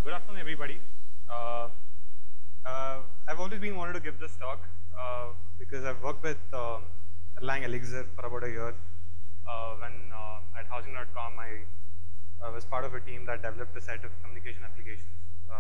Good afternoon, everybody. I've always been wanted to give this talk because I've worked with Erlang Elixir for about a year. When at housing.com, I was part of a team that developed a set of communication applications.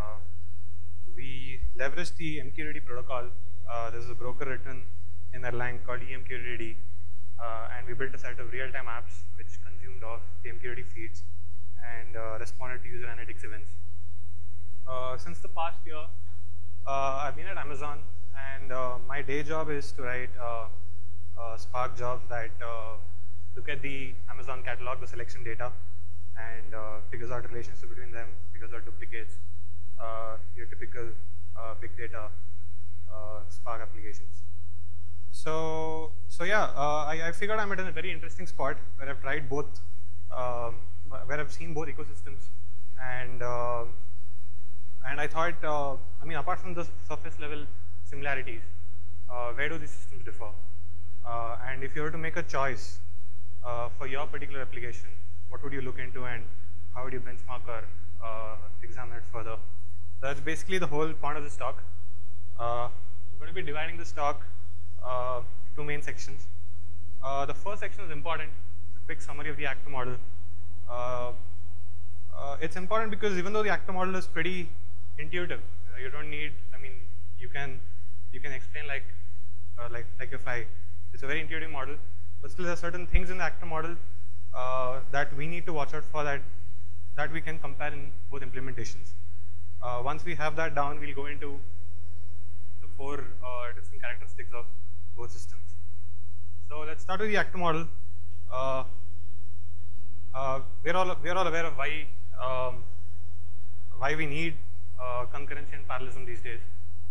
We leveraged the MQTT protocol. There's a broker written in Erlang called emQTT, and we built a set of real-time apps which consumed off the MQTT feeds and responded to user analytics events. Since the past year, I've been at Amazon, and my day job is to write Spark jobs that look at the Amazon catalog, the selection data, and figures out relationship between them, figures out duplicates, your typical big data Spark applications. So yeah, I figured I'm at a very interesting spot where I've tried both, where I've seen both ecosystems, and I thought, I mean, apart from the surface level similarities, where do these systems differ? And if you were to make a choice for your particular application, what would you look into, and how would you benchmark or examine it further? That's basically the whole point of this talk. I'm going to be dividing this talk two main sections. The first section is important. It's a quick summary of the actor model. It's important because even though the actor model is pretty intuitive, you don't need, I mean, you can explain like a fly. It's a very intuitive model, but still there are certain things in the actor model that we need to watch out for, that we can compare in both implementations. Once we have that down, we'll go into the four different characteristics of both systems. So let's start with the actor model. We're all aware of why we need concurrency and parallelism these days.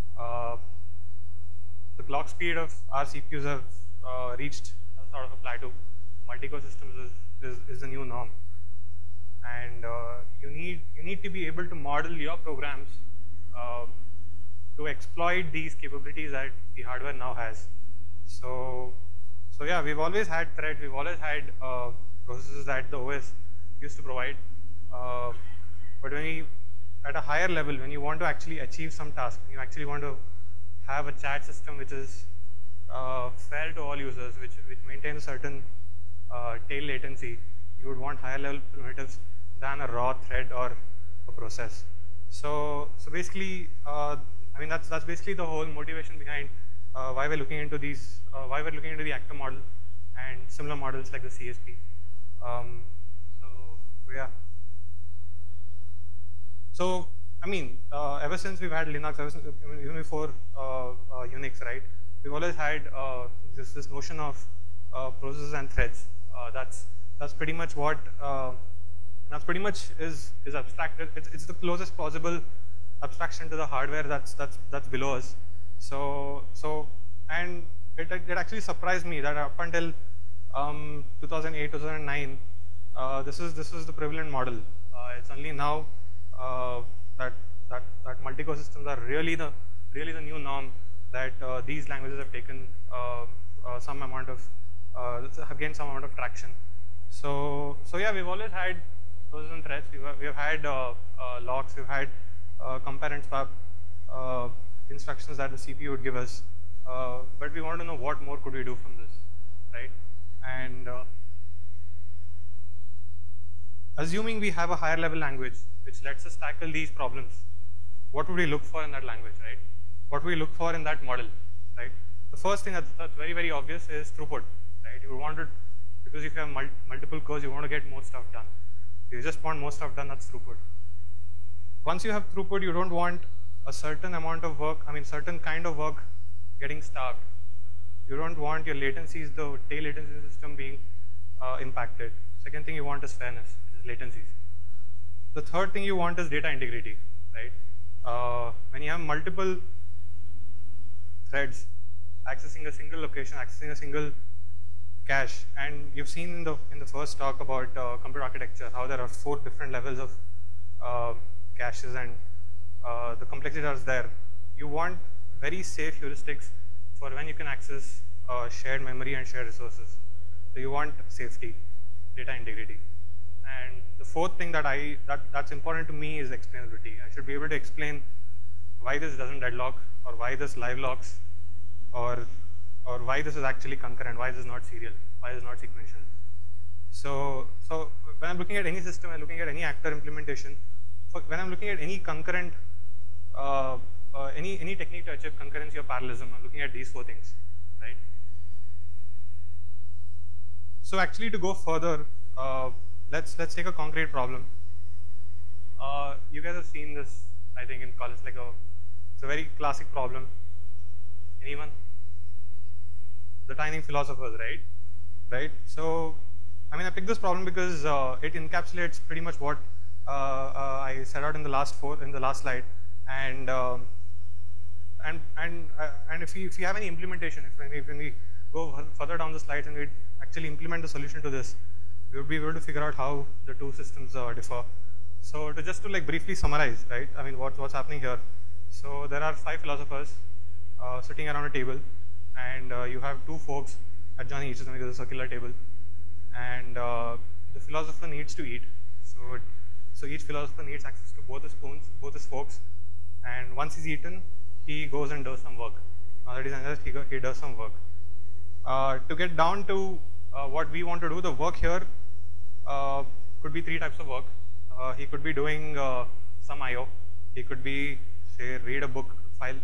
The clock speed of our CPUs have reached a sort of a plateau. Multi-core systems is the new norm, and you need to be able to model your programs to exploit these capabilities that the hardware now has. So yeah, we've always had threads, we've always had processes that the OS used to provide, but at a higher level, when you want to actually achieve some task, you actually want to have a chat system which is fair to all users, which maintains a certain tail latency, you would want higher level primitives than a raw thread or a process. So basically, I mean, that's basically the whole motivation behind why we're looking into these, why we're looking into the actor model and similar models like the CSP. So yeah. So I mean, ever since we've had Linux, even before Unix, right? We've always had this notion of processes and threads. That's pretty much what is abstracted. It's the closest possible abstraction to the hardware that's below us. So and it actually surprised me that up until 2008, 2009, this was the prevalent model. It's only now that multi-core systems are really the new norm, that these languages have taken some amount of have gained some amount of traction. So yeah, we've always had processes and threads. We've had locks. We've had compare and swap instructions that the CPU would give us. But we want to know what more could we do from this, right? And assuming we have a higher level language which lets us tackle these problems, what would we look for in that language, right? What would we look for in that model, right? The first thing that's very, very obvious is throughput, right? You want it, because if you have multiple cores, you want to get more stuff done. If you just want more stuff done, that's throughput. Once you have throughput, you don't want a certain amount of work, I mean, certain kind of work getting starved. You don't want your latencies, the tail latency in the system being impacted. Second thing you want is fairness, which is latencies. The third thing you want is data integrity, right? When you have multiple threads accessing a single location, accessing a single cache, and you've seen in the first talk about computer architecture how there are 4 different levels of caches, and the complexity is there. You want very safe heuristics for when you can access shared memory and shared resources. So you want safety, data integrity, And the fourth thing that's important to me is explainability. I should be able to explain why this doesn't deadlock, or why this live locks, or why this is actually concurrent, why this is not serial, why this is not sequential. So when I'm looking at any system, I'm looking at any actor implementation. When I'm looking at any concurrent, any technique to achieve concurrency or parallelism, I'm looking at these four things, right? So actually, to go further, let's take a concrete problem. You guys have seen this, I think, in college. It's a very classic problem. Anyone? The tiny philosophers, right? Right. So, I mean, I picked this problem because it encapsulates pretty much what I set out in the last slide. And if you have any implementation, when we go further down the slides and we actually implement the solution to this, we would be able to figure out how the two systems differ. So just to briefly summarize, right? I mean, what's happening here? So there are 5 philosophers sitting around a table, and you have 2 folks adjoining each of them because it's a circular table, and the philosopher needs to eat. So each philosopher needs access to both the spoons, both his forks, and once he's eaten, he goes and does some work. Now that he's energized, he does some work. To get down to what we want to do, the work here could be 3 types of work. He could be doing some I/O. He could be, say, read a book.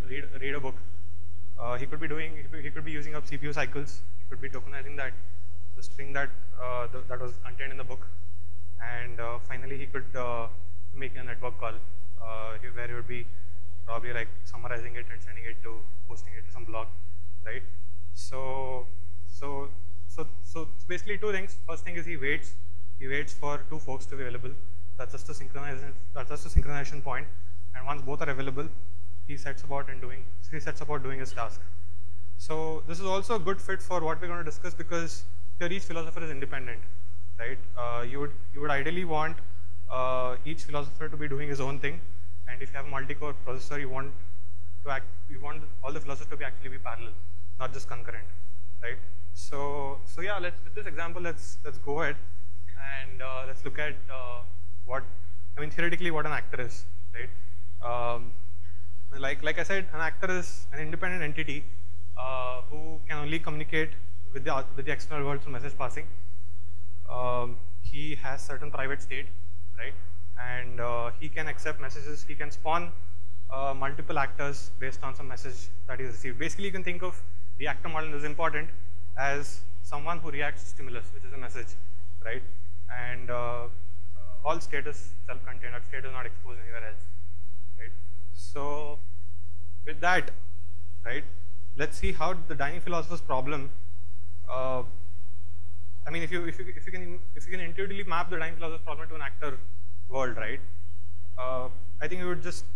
He could be using up CPU cycles. He could be tokenizing the string that was contained in the book, and finally he could make a network call where he would be probably summarizing it and sending it to, posting it to some blog, right? So basically 2 things. First thing is he waits for 2 folks to be available. That's just a synchronization point, and once both are available, he sets about doing his task. So this is also a good fit for what we're going to discuss, because here each philosopher is independent, right? You would ideally want each philosopher to be doing his own thing, and if you have a multi-core processor, you want all the philosophers to actually be parallel, not just concurrent, right? So yeah, with this example, let's go ahead and let's look at theoretically what an actor is, right? Like I said, an actor is an independent entity who can only communicate with the external world through message passing. He has certain private state, right? And he can accept messages. He can spawn multiple actors based on some message that is received. Basically, you can think of the actor model is important as someone who reacts to stimulus, which is a message, right? And all state is self-contained, or state is not exposed anywhere else, right? So with that, right, let's see how the dining philosopher's problem. I mean, if you can intuitively map the dining philosopher's problem to an actor world, right? I think we would just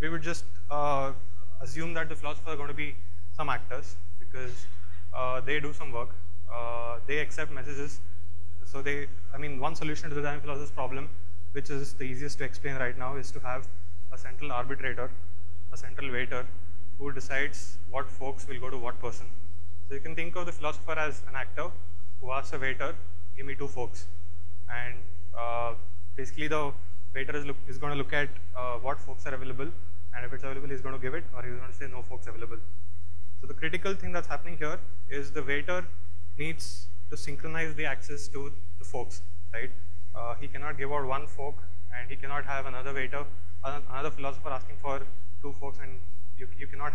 assume that the philosophers are going to be some actors, because they do some work, they accept messages. So one solution to the dining philosopher's problem, which is the easiest to explain right now, is to have a central arbitrator, a central waiter, who decides what folks will go to what person. So you can think of the philosopher as an actor who asks a waiter, give me 2 folks, and basically the waiter is going to look at what folks are available, and if it's available, he's going to give it, or he's going to say no folks available. So the critical thing that's happening here is the waiter needs to synchronize the access to the folks, right? He cannot give out 1 folk, and he cannot have another waiter, another philosopher asking for 2 folks, and you cannot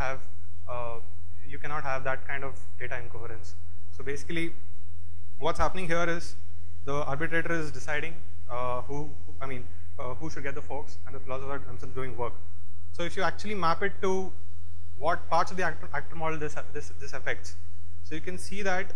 have that kind of data incoherence. So basically, what's happening here is the arbitrator is deciding who should get the folks, and the philosopher themselves doing work. So if you actually map it to what parts of the actor model this affects, so you can see that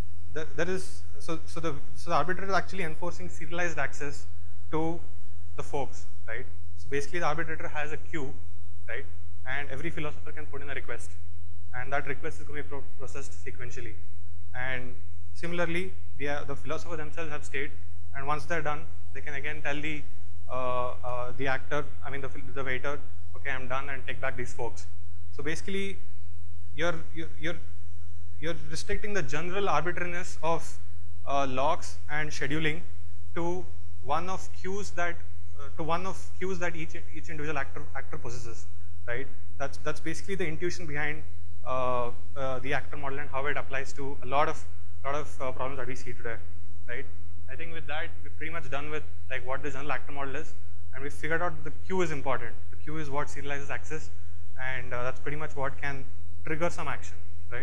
the arbitrator is actually enforcing serialized access to the folks, right? So basically, the arbitrator has a queue, right? And every philosopher can put in a request, and that request is going to be processed sequentially. And similarly, the philosophers themselves have state, and once they're done, they can again tell the actor, the waiter, okay, I'm done, and take back these folks. So basically, you're restricting the general arbitrariness of locks and scheduling to one of queues that each individual actor possesses, right? That's basically the intuition behind the actor model and how it applies to a lot of problems that we see today, right? I think with that we're pretty much done with like what the general actor model is, and we figured out the queue is important. The queue is what serializes access, and that's pretty much what can trigger some action, right?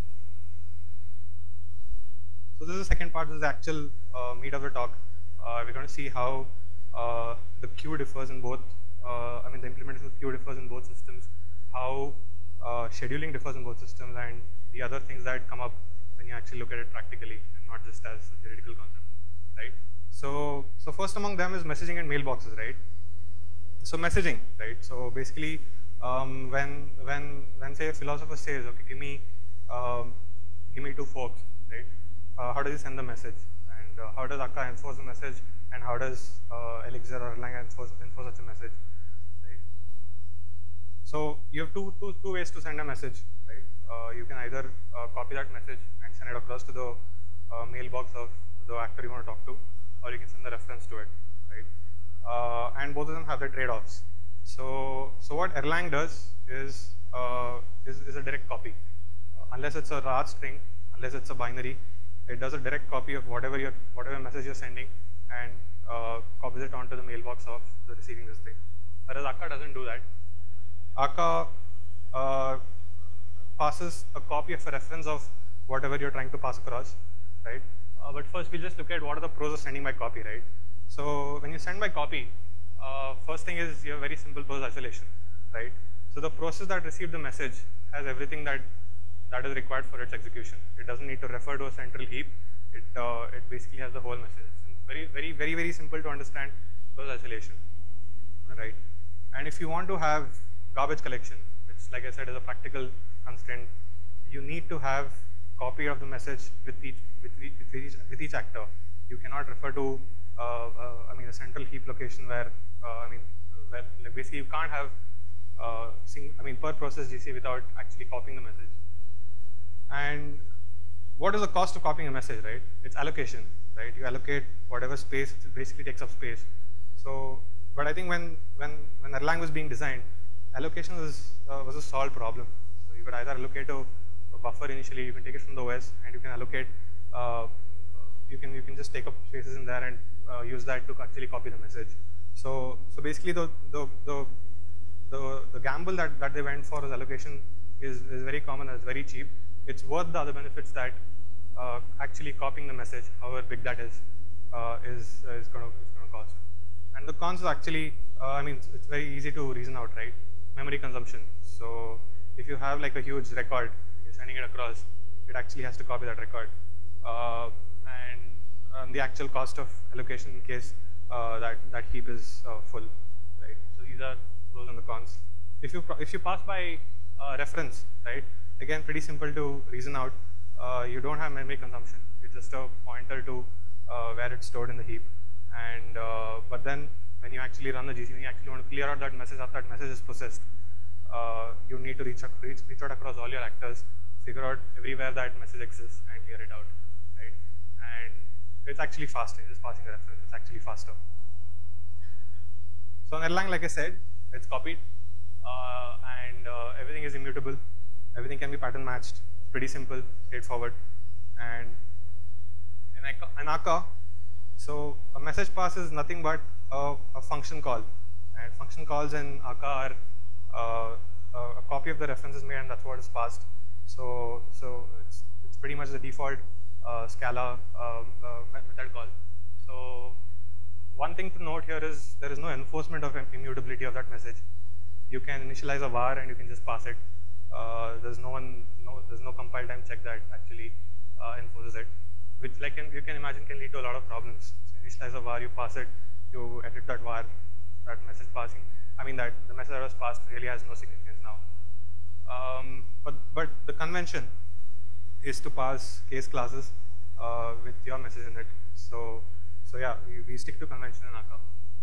So this is the second part. This is the actual meat of the talk. We're going to see how the queue differs in both. The implementation of the queue differs in both systems. How scheduling differs in both systems, and the other things that come up when you actually look at it practically and not just as a theoretical concept, right? So first among them is messaging and mailboxes, right? So messaging, right? So basically, when say a philosopher says, okay, give me 2 forks, right? How does he send the message, and how does Akka enforce the message, and how does Elixir or Erlang enforce such a message, right? So you have two ways to send a message, right? You can either copy that message and send it across to the mailbox of the actor you want to talk to, or you can send the reference to it, right? And both of them have their trade-offs. So what Erlang does is a direct copy. Unless it's a raw string, unless it's a binary, it does a direct copy of whatever message you're sending and copies it onto the mailbox of the receiving this thing. Whereas Akka doesn't do that. Akka passes a copy of a reference of whatever you're trying to pass across, right? But first we'll just look at what are the pros of sending by copy, right? So when you send by copy, first thing is you have very simple pros isolation, right? So the process that received the message has everything that is required for its execution. It doesn't need to refer to a central heap. It basically has the whole message. It's very simple to understand pros isolation, right? And if you want to have garbage collection, which like I said is a practical constraint, you need to have copy of the message with each actor. You cannot refer to a central heap location where like basically you can't have per process GC without actually copying the message. And what is the cost of copying a message, right? It's allocation, right? You allocate whatever space, it basically takes up space. So, but I think when Erlang was being designed, allocation was a solved problem. So you could either allocate a buffer initially, you can take it from the OS, and you can allocate, you can just take up spaces in there and use that to actually copy the message. So basically the gamble that they went for as allocation is very common and it's very cheap. It's worth the other benefits that actually copying the message, however big that is going to cost. And the cons is actually, it's very easy to reason out, right? Memory consumption. So if you have like a huge record, you're sending it across, it actually has to copy that record. And the actual cost of allocation in case that heap is full, right? So these are pros and the cons. If you pass by reference, right? Again, pretty simple to reason out. You don't have memory consumption. It's just a pointer to where it's stored in the heap. And but then when you actually run the GC, when you actually want to clear out that message after that message is processed, you need to reach out across all your actors, figure out everywhere that message exists, and clear it out, right? And it's actually faster. Just passing a reference, it's actually faster. So in Erlang, like I said, it's copied, and everything is immutable. Everything can be pattern matched. Pretty simple, straightforward. And in Akka, so a message pass is nothing but a function call. And function calls in Akka are a copy of the reference is made, and that's what is passed. So it's pretty much the default Scala method call. So one thing to note here is there is no enforcement of immutability of that message. You can initialize a var and you can just pass it. There's no compile time check that actually enforces it, which like you can imagine can lead to a lot of problems. So initialize a var, you pass it, you edit that var, that message passing. That the message that was passed really has no significance now. But the convention is to pass case classes with your message in it. So yeah, we stick to convention in Akka.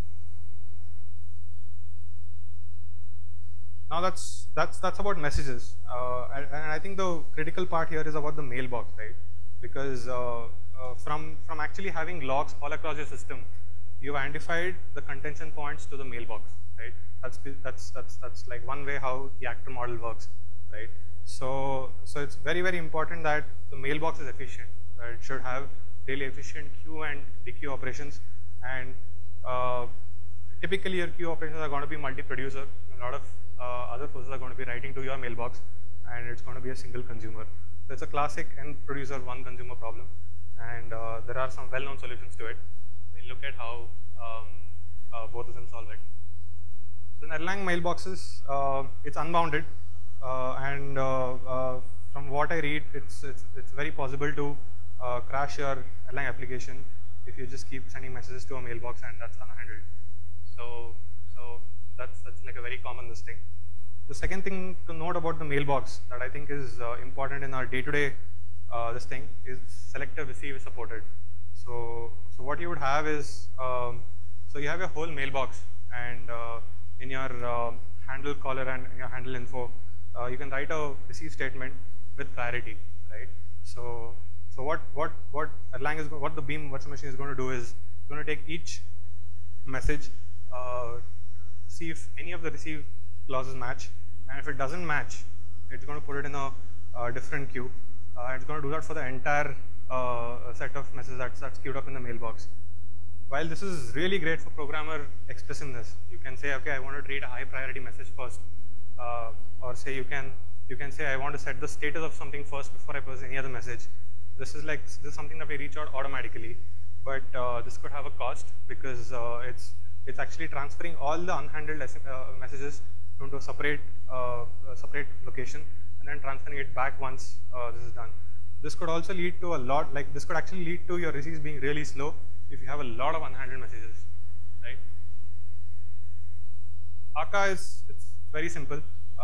Now that's about messages, and I think the critical part here is about the mailbox, right? Because from actually having logs all across your system, you've identified the contention points to the mailbox, right? That's like one way how the actor model works, right? So it's very, very important that the mailbox is efficient. Right? It should have really efficient queue and dequeue operations, and typically your queue operations are going to be multi-producer. A lot of other processes are going to be writing to your mailbox, and it's going to be a single consumer. So it's a classic n producer, one consumer problem, and there are some well-known solutions to it. We'll look at how both of them solve it. So in Erlang mailboxes, it's unbounded, and from what I read, it's very possible to crash your Erlang application if you just keep sending messages to a mailbox and that's unhandled. So that's like a very common thing. The second thing to note about the mailbox that I think is important in our day-to-day this thing is selective receive is supported. So what you would have is, so you have your whole mailbox, and in your handle caller and your handle info, you can write a receive statement with priority, right? So what Erlang is, what the Beam virtual machine is going to do is it's going to take each message, see if any of the receive clauses match, and if it doesn't match, it's going to put it in a different queue. It's going to do that for the entire set of messages that's queued up in the mailbox. While this is really great for programmer expressiveness, you can say, okay, I want to treat a high priority message first, or say you can say I want to set the status of something first before I process any other message. This is something that we reach out automatically, but this could have a cost because it's actually transferring all the unhandled messages into a separate location and then transferring it back once this is done. This could also lead to this could actually lead to your receives being really slow if you have a lot of unhandled messages, right? Akka it's very simple.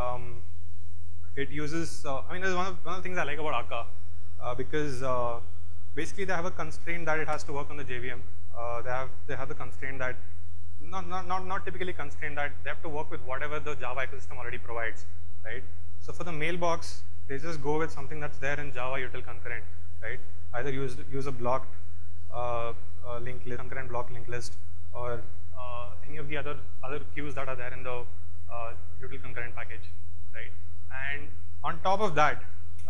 It uses, I mean, there's one of the things I like about Akka because basically they have a constraint that it has to work on the JVM. They have the constraint that not typically constrained that they have to work with whatever the Java ecosystem already provides, right? So for the mailbox, they just go with something that's there in Java util concurrent, right? Either use a blocked linked list, concurrent block linked list, or any of the other queues that are there in the util concurrent package, right? And on top of that,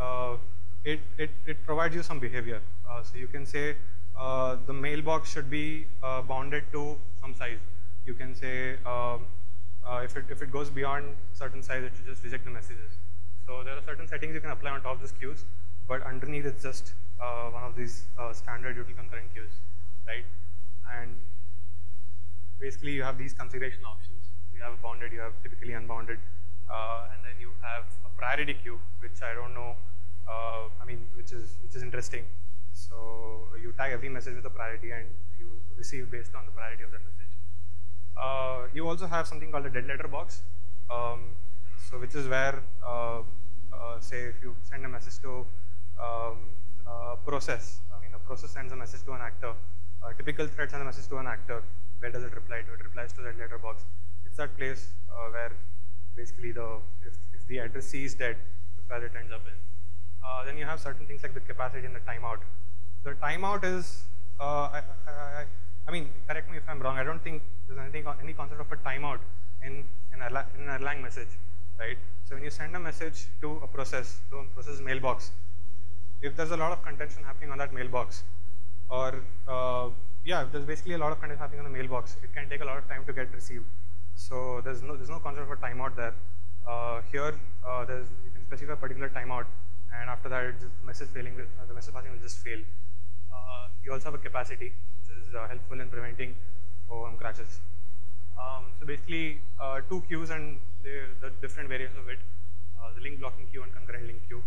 it provides you some behavior. So you can say the mailbox should be bounded to some size. You can say if it goes beyond certain size, it should just reject the messages. So there are certain settings you can apply on top of these queues, but underneath it's just one of these standard util concurrent queues, right? And basically you have these configuration options. You have bounded, you have typically unbounded, and then you have a priority queue, which I don't know, I mean, which is interesting. So you tag every message with a priority and you receive based on the priority of that message. You also have something called a dead letter box, so which is where, say if you send a message to a process, I mean a process sends a message to an actor, a typical thread sends a message to an actor, where does it reply to? It replies to that letter box. It's that place where basically if the addressee is dead, that's where it ends up in. Then you have certain things like the capacity and the timeout. The timeout is, I mean, correct me if I'm wrong, I don't think there's any concept of a timeout in an Erlang message, right? So when you send a message to a process mailbox, if there's a lot of contention happening on that mailbox, or yeah, if there's basically a lot of contention happening on the mailbox, it can take a lot of time to get received. So there's no concept of a timeout there. Here, you can specify a particular timeout, and after that, the message passing will just fail. You also have a capacity, which is helpful in preventing OOM crashes. So basically, two queues and the different variants of it: the link blocking queue and concurrent link queue.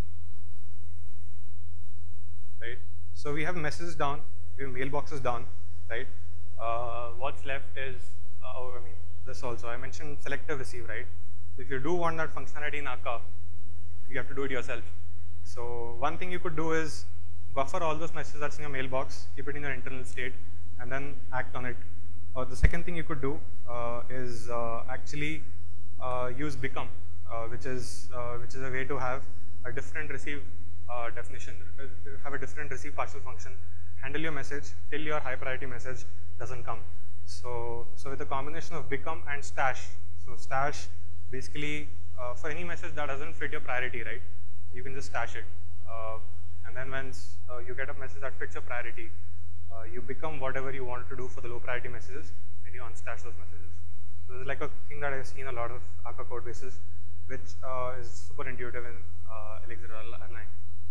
Right. So we have messages down, we have mailboxes down, right? What's left is, I mean, this also. I mentioned selective receive, right? If you do want that functionality in Akka, you have to do it yourself. So one thing you could do is buffer all those messages that's in your mailbox, keep it in your internal state, and then act on it. Or the second thing you could do is actually use become, which is a way to have a different receive definition, have a different receive partial function, handle your message till your high priority message doesn't come. So with a combination of become and stash. So stash basically for any message that doesn't fit your priority, right? You can just stash it, and then once you get a message that fits your priority, you become whatever you want to do for the low priority messages, and you unstash those messages. So this is like a thing that I've seen a lot of Akka code bases, which is super intuitive in Elixir or Erlang.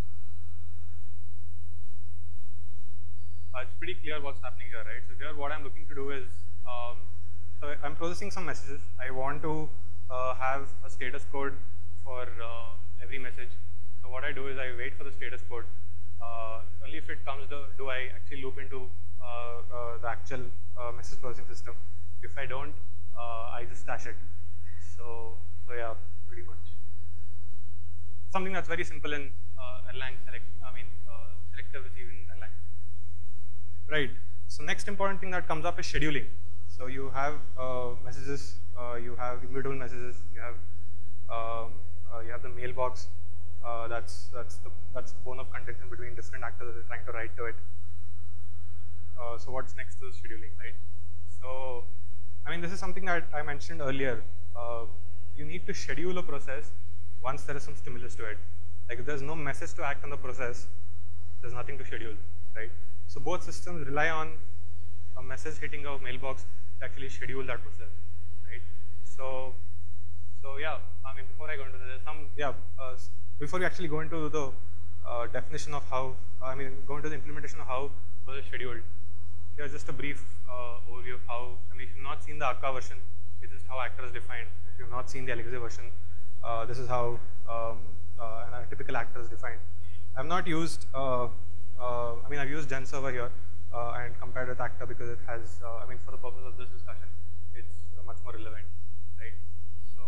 It's pretty clear what's happening here, right? So here what I'm looking to do is, so I'm processing some messages. I want to have a status code for every message. So what I do is I wait for the status code. Only if it comes, do I actually loop into the actual message processing system. If I don't, I just stash it. So yeah, pretty much. Something that's very simple in Erlang selective is even Erlang. Right. So next important thing that comes up is scheduling. So you have messages, you have immutable messages, you have the mailbox. That's the bone of contention between different actors that are trying to write to it. So what's next to scheduling, right? So I mean, this is something that I mentioned earlier. You need to schedule a process once there is some stimulus to it. Like if there's no message to act on the process, there's nothing to schedule, right? So both systems rely on a message hitting a mailbox to actually schedule that process, right? So yeah, I mean, before I go into this, before we actually go into the definition of how, go into the implementation of how was it scheduled. Here's just a brief overview of how, if you've not seen the Akka version, this is how actor is defined. If you've not seen the Elixir version, this is how a typical actor is defined. I've not used, I've used Gen server here and compared with actor because it has, for the purpose of this discussion, it's much more relevant, right? So,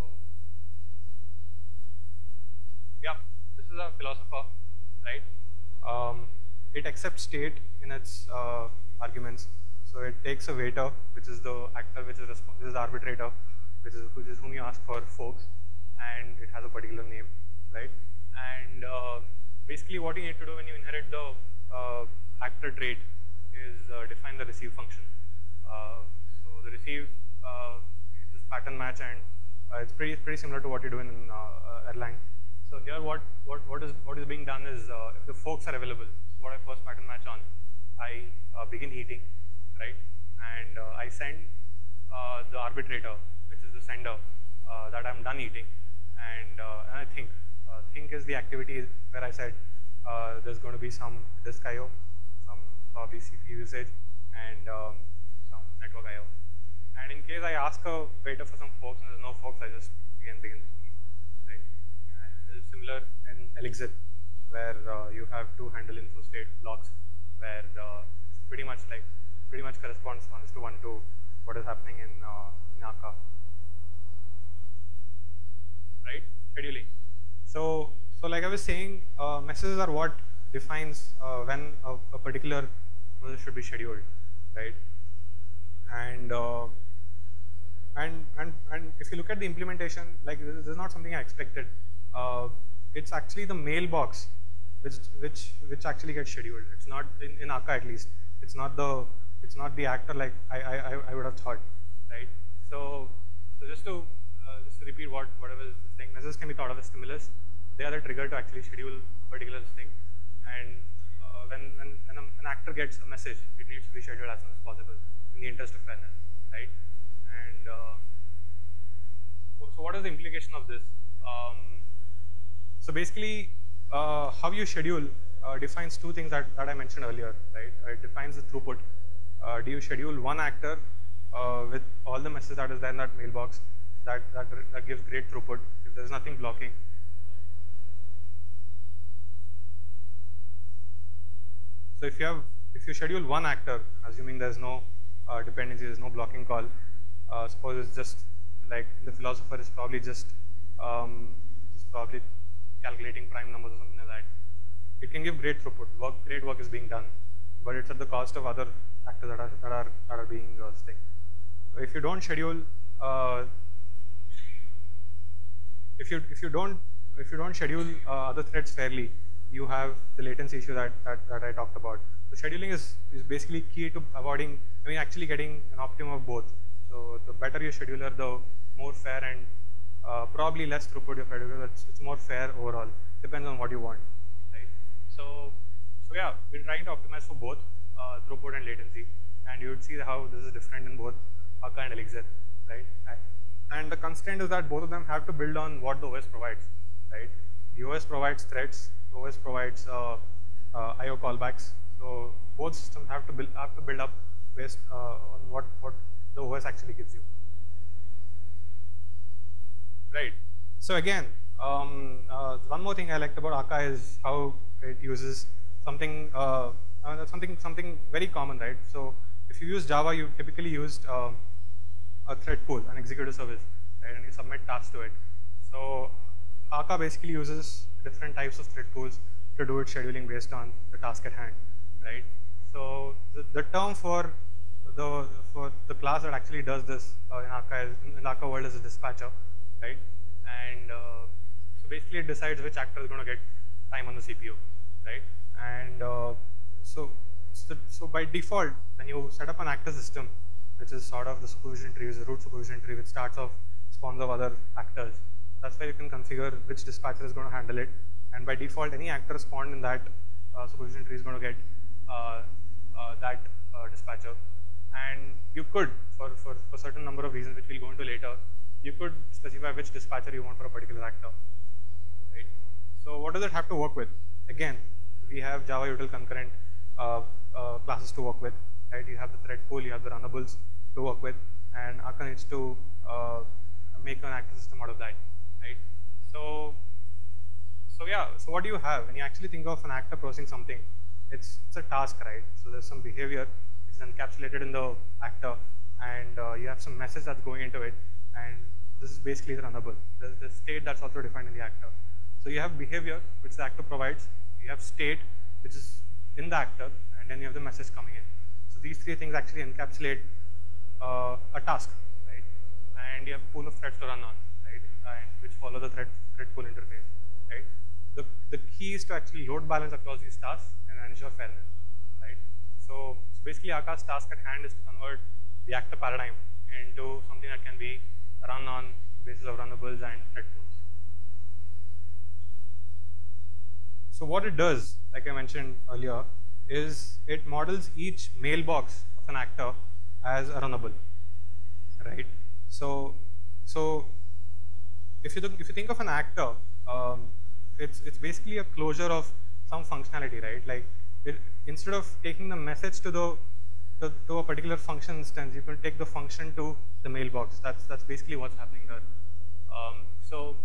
yeah, this is a philosopher, right? It accepts state in its arguments. So it takes a waiter, which is the actor, which is the arbitrator, which is whom you ask for folks, and it has a particular name, right? And basically, what you need to do when you inherit the actor trait is define the receive function. So the receive is this pattern match, and it's pretty similar to what you do in Erlang. So here, what is being done is if the folks are available, what I first pattern match on, I begin eating, right? And I send the arbitrator, which is the sender, that I'm done eating, and I think. Think is the activity where I said there's going to be some disk I/O, some probably CPU usage, and some network I/O. And in case I ask a waiter for some forks and there's no forks, I just begin to eat, right? And this is similar in Elixir, where you have two handle info state blocks, where pretty much corresponds 1:1 to what is happening in Akka, right? Scheduling. So like I was saying, messages are what defines when a particular process should be scheduled, right? And if you look at the implementation, like this is not something I expected. It's actually the mailbox which actually gets scheduled. It's not in Akka at least. It's not the actor like I would have thought, right? So just to repeat whatever is saying, messages can be thought of as stimulus. They are the trigger to actually schedule a particular thing, and when an actor gets a message, it needs to be scheduled as soon as possible in the interest of fairness, right? And so what is the implication of this? So basically, how you schedule defines two things that I mentioned earlier, right? It defines the throughput. Do you schedule one actor with all the messages that is there in that mailbox that gives great throughput if there is nothing blocking? So if you schedule one actor, assuming there's no dependency, there's no blocking call, suppose it's just like the philosopher is probably just calculating prime numbers or something like that. It can give great throughput. Great work is being done, but it's at the cost of other actors that are being thing. So if you don't schedule, if you don't schedule other threads fairly, you have the latency issue that I talked about. So scheduling is basically key to avoiding, actually getting an optimum of both. So the better your scheduler, the more fair and probably less throughput your scheduler. It's more fair overall. Depends on what you want, right? So yeah, we're trying to optimize for both throughput and latency, and you would see how this is different in both Akka and Elixir, right? And the constraint is that both of them have to build on what the OS provides, right? The OS provides threads, the OS provides I/O callbacks. So both systems have to build up based on what the OS actually gives you, right? So again, one more thing I liked about Akka is how it uses something something very common, right? So if you use Java, you typically used a thread pool, an executive service, right? And you submit tasks to it. So Akka basically uses different types of thread pools to do its scheduling based on the task at hand, right? So the term for the class that actually does this in Akka world is a dispatcher, right? And so basically it decides which actor is going to get time on the CPU, right? And so by default, when you set up an actor system, which is sort of the supervision tree, is a root supervision tree, which starts off spawns of other actors. That's where you can configure which dispatcher is going to handle it. And by default, any actor spawned in that supervision tree is going to get that dispatcher. And you could, for a certain number of reasons, which we'll go into later, you could specify which dispatcher you want for a particular actor, right? So what does it have to work with? Again, we have Java util concurrent classes to work with, right? You have the thread pool, you have the runnables to work with, and Akka needs to make an actor system out of that, right? So yeah, so what do you have? When you actually think of an actor processing something, it's a task, right? So there's some behavior which is encapsulated in the actor, and you have some message that's going into it, and this is basically the runnable. There's the state that's also defined in the actor. So you have behavior, which the actor provides, you have state, which is in the actor, and then you have the message coming in. So these three things actually encapsulate a task, right? And you have a pool of threads to run on, right? And which follow the thread pool interface, right? The key is to actually load balance across these tasks and ensure fairness, right? So basically Akka's task at hand is to convert the actor paradigm into something that can be run on the basis of runnables and thread pools. So what it does, like I mentioned earlier, is it models each mailbox of an actor as a runnable, right? So if you think of an actor, it's basically a closure of some functionality, right? Like instead of taking the message to a particular function instance, you can take the function to the mailbox. That's basically what's happening here. So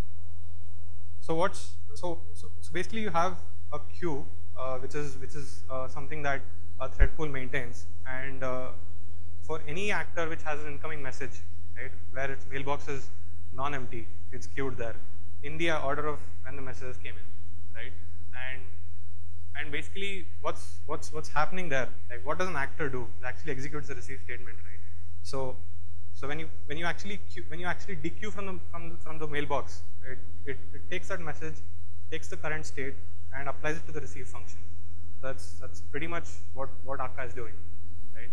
basically you have a queue which is something that a thread pool maintains, and for any actor which has an incoming message, right, where its mailbox is non-empty, it's queued there in the order of when the messages came in, right? And basically what's happening there, like what does an actor do? It actually executes the receive statement, right? So when you actually dequeue from the mailbox, it takes that message, takes the current state, and applies it to the receive function. That's pretty much what Akka is doing, right?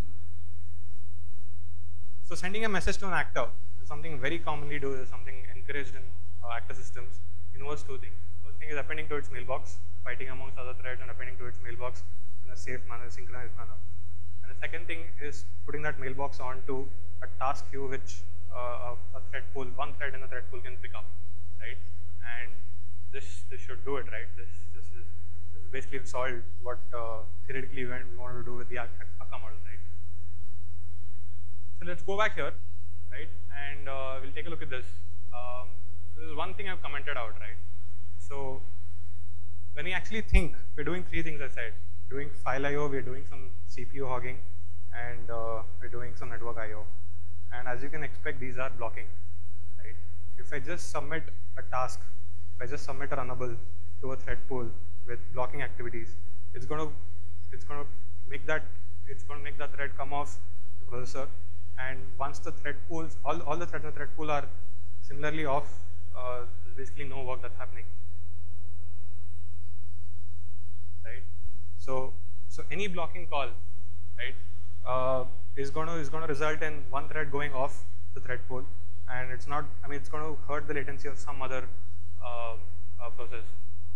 So sending a message to an actor is something very commonly do, is something encouraged in actor systems. Involves two things. First thing is appending to its mailbox, fighting amongst other threads and appending to its mailbox in a safe manner, synchronized manner. And the second thing is putting that mailbox onto a task queue which a thread pool, one thread in the thread pool can pick up, right? And this should do it, right? This is basically solved what theoretically we wanted to do with the Akka model, right? So let's go back here, right? And we'll take a look at this. This is one thing I've commented out, right? So when we actually think, we're doing three things I said. We're doing file I/O, we're doing some CPU hogging, and we're doing some network I/O. And as you can expect, these are blocking, right? If I just submit a task, if I just submit a runnable to a thread pool with blocking activities, it's going to make that thread come off the processor. And once the thread pools, all the threads in the thread pool are similarly off, there's basically no work that's happening, right? So So any blocking call, right, is going to result in one thread going off the thread pool, and it's not. I mean, it's going to hurt the latency of some other process.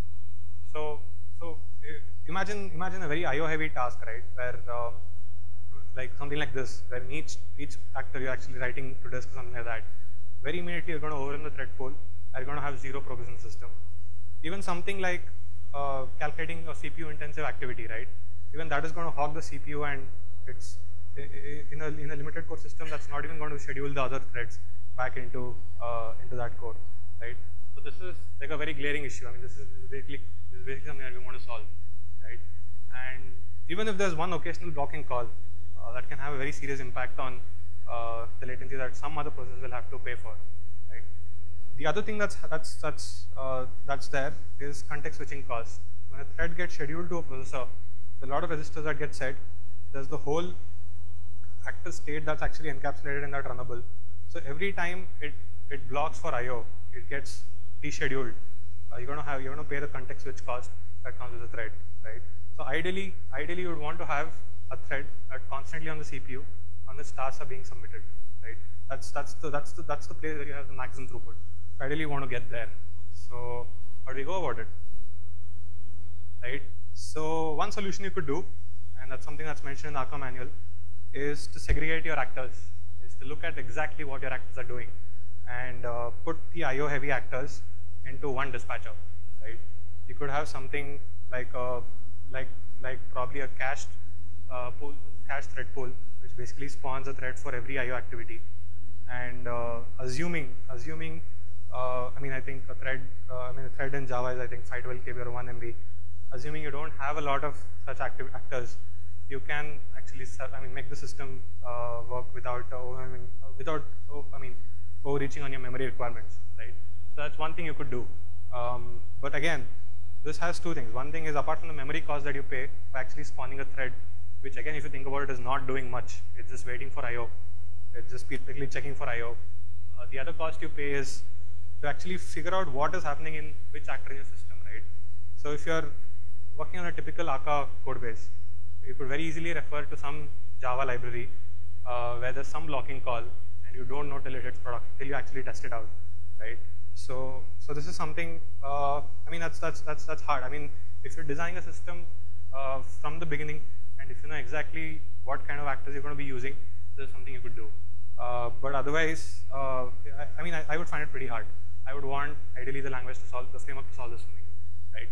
So imagine a very IO heavy task, right, where like something like this, where in each actor you're actually writing to disk or something like that. Very immediately you're going to overrun the thread pool, and you're going to have zero progress in the system. Even something like calculating a CPU intensive activity, right? Even that is going to hog the CPU, and it's in a limited core system that's not even going to schedule the other threads back into that core, right? So this is like a very glaring issue. I mean, this is basically something that we want to solve, right? And even if there's one occasional blocking call, that can have a very serious impact on the latency that some other process will have to pay for, right? The other thing that's there is context switching calls. When a thread gets scheduled to a processor, there's a lot of registers that get set. There's the whole active state that's actually encapsulated in that runnable. So every time it blocks for I/O, it gets descheduled. You're going to pay the context switch cost that comes with the thread, right? So ideally you would want to have a thread that constantly on the CPU on which tasks are being submitted, right? That's the place where you have the maximum throughput. So ideally you want to get there. So how do we go about it, right? So one solution you could do, and that's something that's mentioned in the Akka manual, is to segregate your actors, is to look at exactly what your actors are doing, and put the IO heavy actors into one dispatcher, right? You could have something like probably a cached thread pool, which basically spawns a thread for every IO activity, and assuming I mean, I think a thread in Java is I think 512 KB or 1 MB. Assuming you don't have a lot of such active actors, you can actually make the system work without overreaching on your memory requirements, right? So that's one thing you could do. But again, this has two things. One thing is, apart from the memory cost that you pay by actually spawning a thread, which again, if you think about it, is not doing much. It's just waiting for I/O. It's just periodically checking for I/O. The other cost you pay is to actually figure out what is happening in which actor in your system, right? So if you're working on a typical Akka code base, you could very easily refer to some Java library where there's some blocking call, and you don't know till it hits production, till you actually test it out, right? So this is something. I mean, that's hard. I mean, if you're designing a system from the beginning, and if you know exactly what kind of actors you're going to be using, this is something you could do. But otherwise, I would find it pretty hard. I would want ideally the language to solve, the framework to solve this for me, right?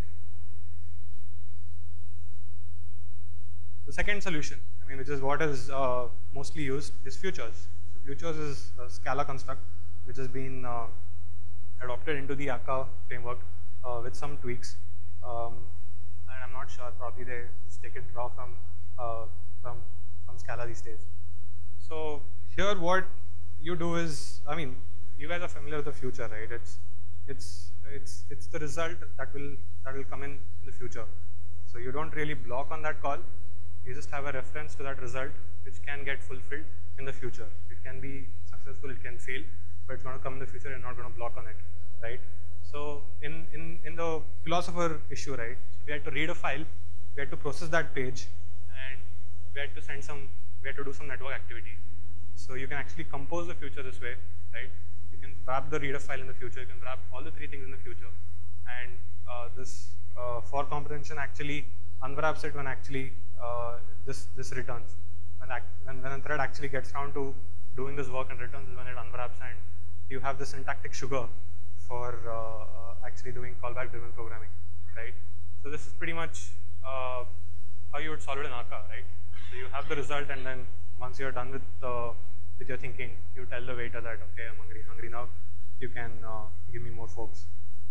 The second solution, I mean, which is what is mostly used, is futures. So futures is a Scala construct which has been adopted into the Akka framework with some tweaks, and I'm not sure. Probably they just take it raw from Scala these days. So here, what you do is, I mean, you guys are familiar with the future, right? It's the result that will come in the future. So you don't really block on that call. You just have a reference to that result which can get fulfilled in the future. It can be successful, it can fail, but it's going to come in the future. You're not going to block on it, right? So in the philosopher issue, right? So we had to read a file, we had to process that page, and we had to do some network activity. So you can actually compose the future this way, right? You can wrap the reader file in the future, you can wrap all the three things in the future, and this for comprehension actually unwraps it when actually this returns. When a thread actually gets around to doing this work and returns is when it unwraps, and you have the syntactic sugar for actually doing callback driven programming, right? So this is pretty much how you would solve it in Akka, right? So you have the result, and then once you're done with your thinking, you tell the waiter that, okay, I'm hungry now, you can give me more forks.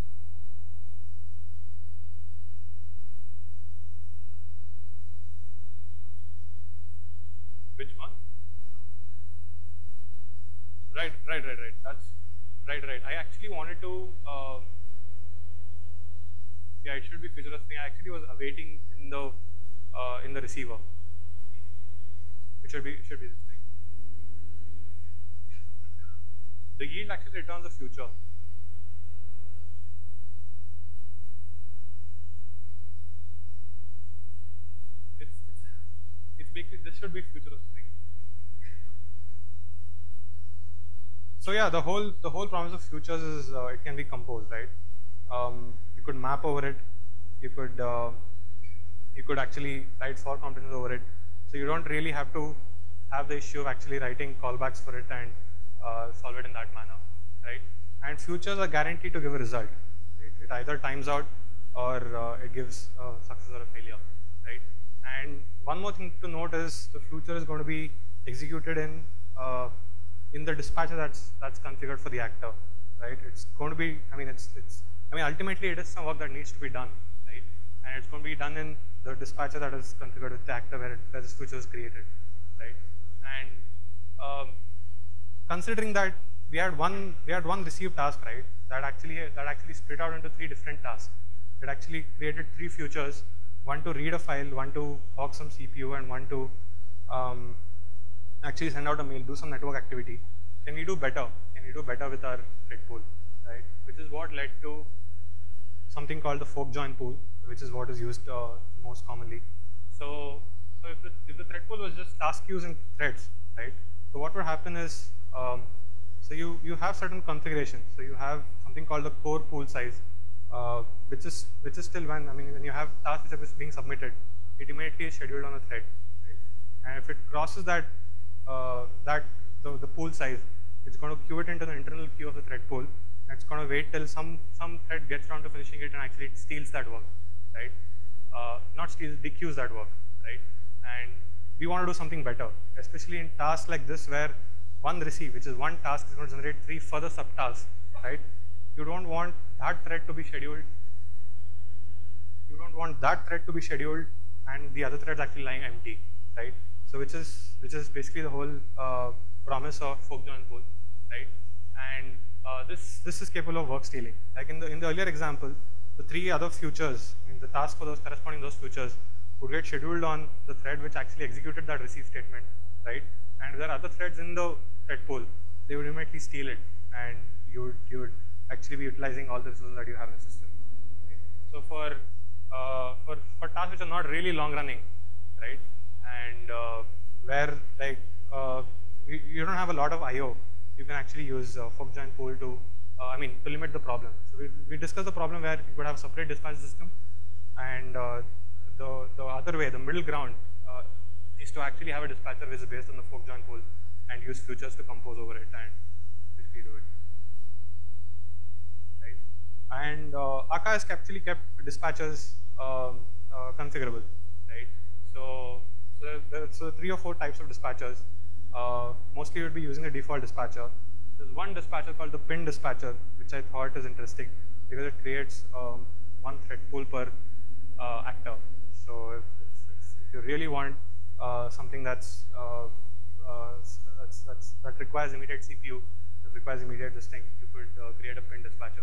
Which one? Right. That's right. I actually wanted to. Yeah, it should be featureless thing. I actually was awaiting in the receiver. It should be this thing. The yield actually returns the future. It's this should be futurist thing. So yeah, the whole promise of futures is it can be composed, right? You could map over it. You could actually write for components over it. So you don't really have to have the issue of actually writing callbacks for it and solve it in that manner, right? And futures are guaranteed to give a result. It either times out or it gives a success or a failure, right? And one more thing to note is the future is going to be executed in the dispatcher that's configured for the actor, right? It's going to be, I mean, ultimately it is some work that needs to be done, right? And it's going to be done in the dispatcher that is configured with the actor where this future is created, right? And considering that we had one receive task, right? That actually split out into 3 different tasks. It actually created 3 futures: one to read a file, one to hog some CPU, and one to actually send out a mail, do some network activity. Can we do better? Can we do better with our thread pool, right? Which is what led to something called the fork join pool, which is what is used most commonly. So if the thread pool was just task queues and threads, right? So what would happen is, so you have certain configurations. So you have something called the core pool size, which is still when you have tasks which are being submitted, it immediately is scheduled on a thread, right? And if it crosses the pool size, it's going to queue it into the internal queue of the thread pool. And it's going to wait till some thread gets around to finishing it and actually it steals that work, right? Not steals, dequeues that work, right? And we want to do something better, especially in tasks like this where one receive, which is one task, is going to generate 3 further subtasks, right? You don't want that thread to be scheduled. You don't want that thread to be scheduled and the other thread is actually lying empty, right? So which is basically the whole promise of fork join pool, right? And this is capable of work stealing. Like in the earlier example, the 3 other futures, the task for those corresponding those futures would get scheduled on the thread which actually executed that receive statement, right? And if there are other threads in the thread pool, they would immediately steal it, and you would actually be utilizing all the resources that you have in the system. Right? So for tasks which are not really long running, right, and where like you don't have a lot of I/O, you can actually use fork join pool to limit the problem. So we discussed the problem where you could have a separate dispatch system, and the other way, the middle ground, is to actually have a dispatcher which is based on the fork join pool and use futures to compose over it and basically do it. Right? And Akka has actually kept dispatchers configurable, right? So there are 3 or 4 types of dispatchers. Mostly you would be using the default dispatcher. There's one dispatcher called the pin dispatcher, which I thought is interesting because it creates one thread pool per actor. So if you really want something that requires immediate CPU, that requires immediate this thing, you could create a pin dispatcher.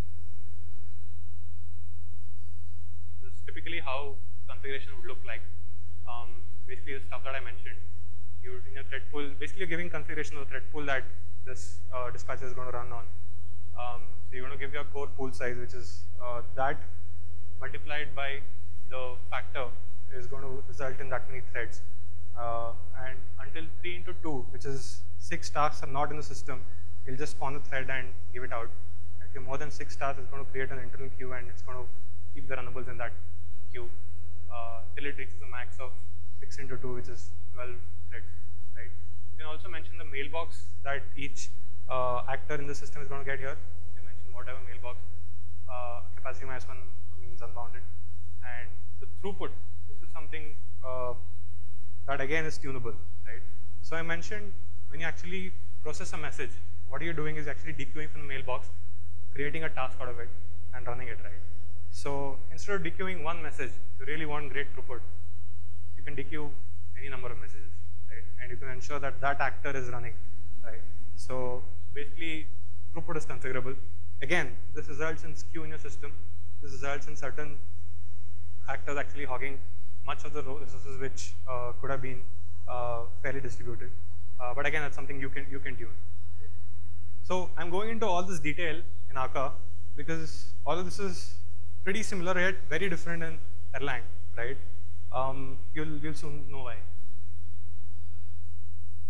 This is typically how configuration would look like. Basically the stuff that I mentioned. In your thread pool, basically you're giving configuration of the thread pool that this dispatcher is going to run on. So you're going to give your core pool size, which is that multiplied by the factor is going to result in that many threads. And until 3 into 2, which is 6 tasks are not in the system, you'll just spawn the thread and give it out. If you're more than 6 tasks, it's going to create an internal queue and it's going to keep the runnables in that queue till it reaches the max of 6 into 2, which is 12 threads. Right? You can also mention the mailbox that each actor in the system is going to get here. You can mention whatever mailbox. Capacity -1 means unbounded. And the throughput, this is something that again is tunable, right? So I mentioned when you actually process a message, what you're doing is actually dequeuing from the mailbox, creating a task out of it, and running it, right? So instead of dequeuing one message, you really want great throughput, you can dequeue any number of messages, right? And you can ensure that that actor is running, right? So basically, throughput is configurable. Again, this results in skew in your system. This results in certain actors actually hogging much of the resources which could have been fairly distributed. But again, that's something you can tune. So I'm going into all this detail in Akka because all of this is pretty similar yet very different in Erlang, right? You'll soon know why.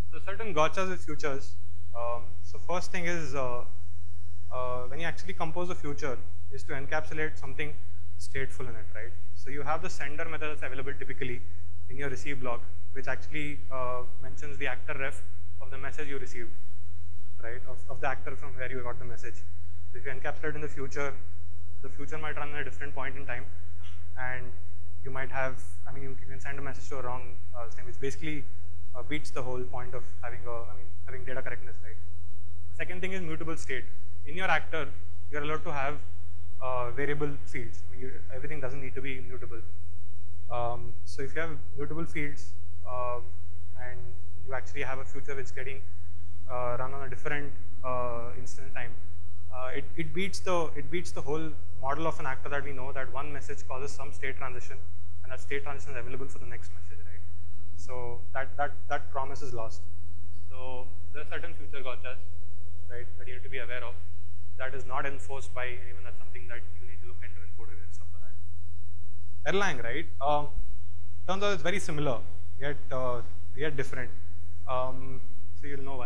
So certain gotchas with futures. So first thing is when you actually compose a future is to encapsulate something stateful in it, right? So you have the sender method that's available typically in your receive block, which actually mentions the actor ref of the message you received, right? Of the actor from where you got the message. So if you encapsulate in the future might run at a different point in time, and you might have, I mean, you can send a message to a wrong thing, which basically beats the whole point of having having data correctness, right? Second thing is mutable state. In your actor, you're allowed to have variable fields. I mean, everything doesn't need to be immutable. So if you have mutable fields and you actually have a future which is getting run on a different instant time, it beats the whole model of an actor that we know that one message causes some state transition, and that state transition is available for the next message, right? So that promise is lost. So there are certain future gotchas, right, that you need to be aware of. That is not enforced by anyone. That's something that you need to look into in code review and stuff like that. Erlang, right? Turns out it's very similar, yet different. So you'll know why.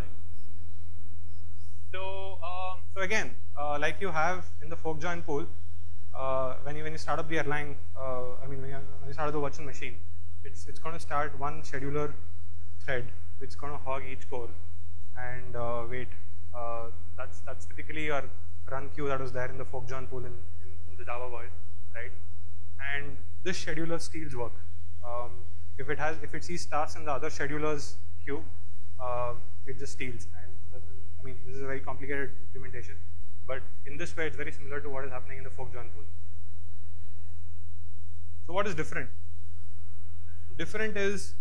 So again, like you have in the fork join pool, when you start up the Erlang, when you start up the virtual machine, it's going to start one scheduler thread which is going to hog each core and wait. That's typically your run queue that was there in the fork join pool in the Java world, right? And this scheduler steals work. If it sees tasks in the other scheduler's queue, it just steals. And I mean, this is a very complicated implementation, but in this way, it's very similar to what is happening in the fork join pool. So what is different? Different is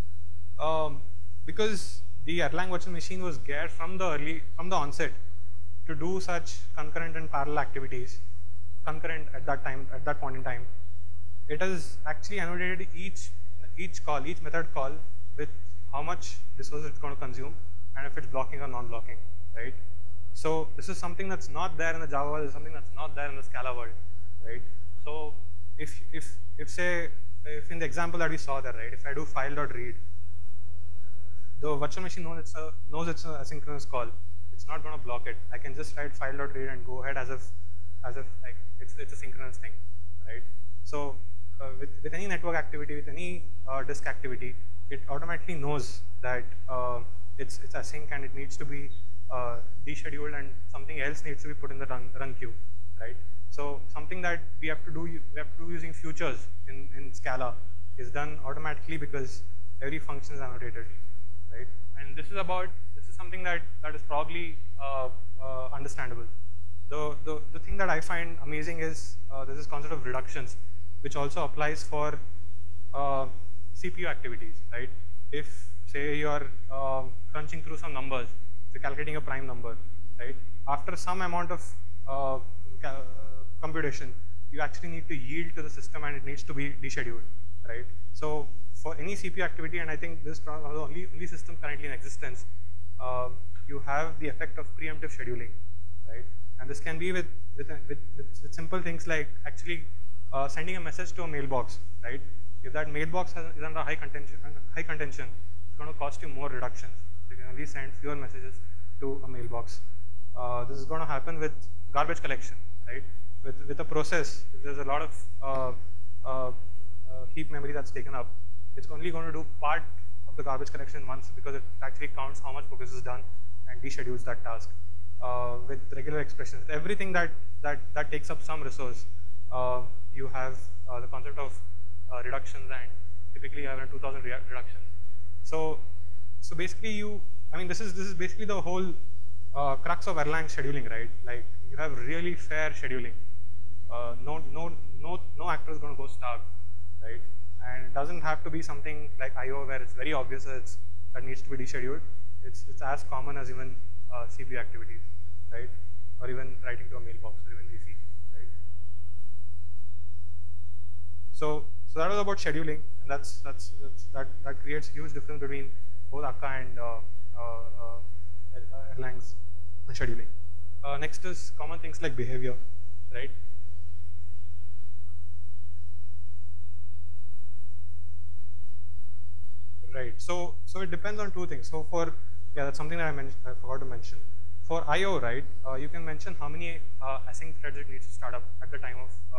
because the Erlang virtual machine was geared from the onset to do such concurrent and parallel activities. Concurrent at that point in time, it has actually annotated each method call with how much resources it's going to consume and if it's blocking or non-blocking, right? So this is something that's not there in the Java world, something that's not there in the Scala world, right? So if in the example that we saw there, right, if I do file.read, the virtual machine knows it's an asynchronous call. It's not going to block it. I can just write file.read and go ahead as if like it's a synchronous thing, right? So with any network activity, with any disk activity, it automatically knows that it's async and it needs to be descheduled and something else needs to be put in the run queue, right? So something that we have to do using futures in Scala is done automatically because every function is annotated, right? And this is something that is probably understandable. The thing that I find amazing is there's this concept of reductions, which also applies for CPU activities, right? If say you're crunching through some numbers, you're calculating a prime number, right? After some amount of computation, you actually need to yield to the system and it needs to be descheduled, right? So for any CPU activity, and I think this is the only system currently in existence, you have the effect of preemptive scheduling, right? And this can be with simple things like actually sending a message to a mailbox, right? If that mailbox is under high contention, it's going to cost you more reductions. You can only send fewer messages to a mailbox. This is going to happen with garbage collection, right? With a process, if there's a lot of heap memory that's taken up, it's only going to do part of the garbage collection once because it actually counts how much progress is done and deschedules that task. With regular expressions, everything that takes up some resource, you have the concept of reductions, and typically you have 2000 reductions. So basically this is basically the whole crux of Erlang scheduling, right? Like you have really fair scheduling. No actor is going to go starved, right? And it doesn't have to be something like I/O where it's very obvious that needs to be descheduled. It's as common as even CPU activities, right? Or even writing to a mailbox or even VC, right? So that was about scheduling, and that creates a huge difference between both Akka and Erlang's scheduling. Next is common things like behavior, right? Right. So it depends on two things. So for Yeah, that's something that I forgot to mention. For I/O, right, you can mention how many async threads it needs to start up at the time